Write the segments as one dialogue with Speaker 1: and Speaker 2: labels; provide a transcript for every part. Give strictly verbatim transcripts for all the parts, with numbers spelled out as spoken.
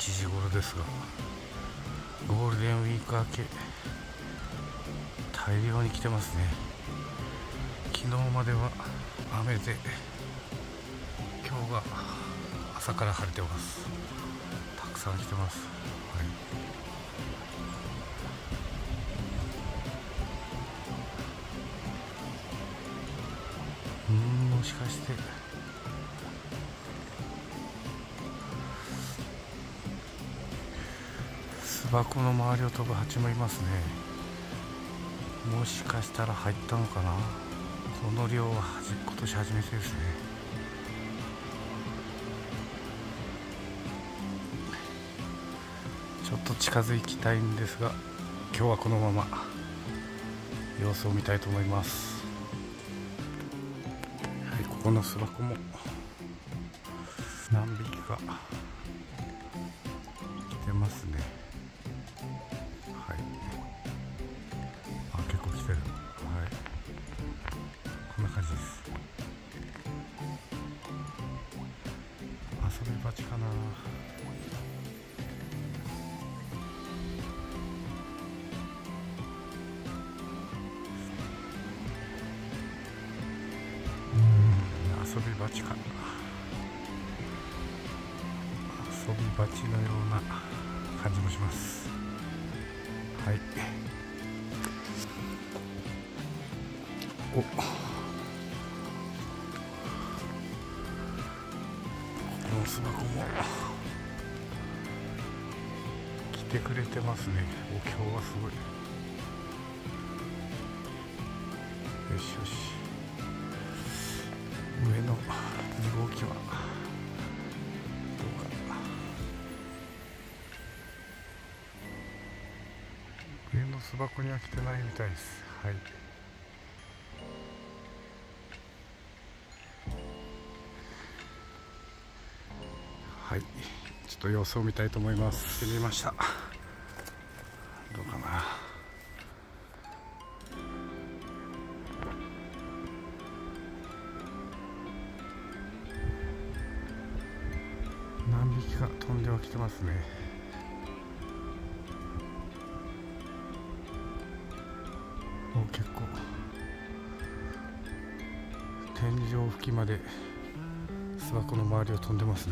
Speaker 1: ちじ頃ですが、ゴールデンウィーク明け大量に来てますね。昨日までは雨で、今日は朝から晴れてます。たくさん来てます。はい、うーんもしかして巣箱の周りを飛ぶ蜂もいますね。もしかしたら入ったのかな。この量ははじ今年初めてですね。ちょっと近づきたいんですが、今日はこのまま様子を見たいと思います。はい、ここの巣箱も何匹か来てますね。はい、あ、結構来てる。はい、こんな感じです。遊び鉢かな。遊び鉢か、遊び鉢のような感じもします。はい、お、この巣箱も来てくれてますね。お、今日はすごい。よしよし、上のに号機はどうか。上の巣箱には来てないみたいです。はい、はい、ちょっと様子を見たいと思います。来てみました。どうかな。何匹か飛んではきてますね。お、結構天井付近まで巣箱の周りを飛んでますね。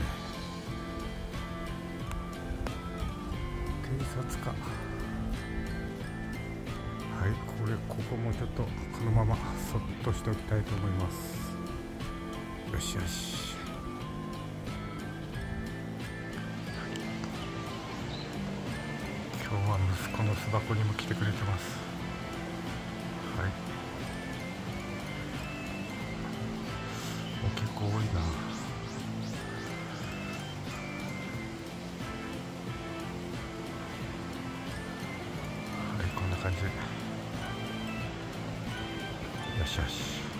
Speaker 1: 偵察か。はい、これここもちょっとこのままそっとしておきたいと思います。よしよし、今日は息子の巣箱にも来てくれてます。はい、お、結構多いな。はい、こんな感じで、よしよし。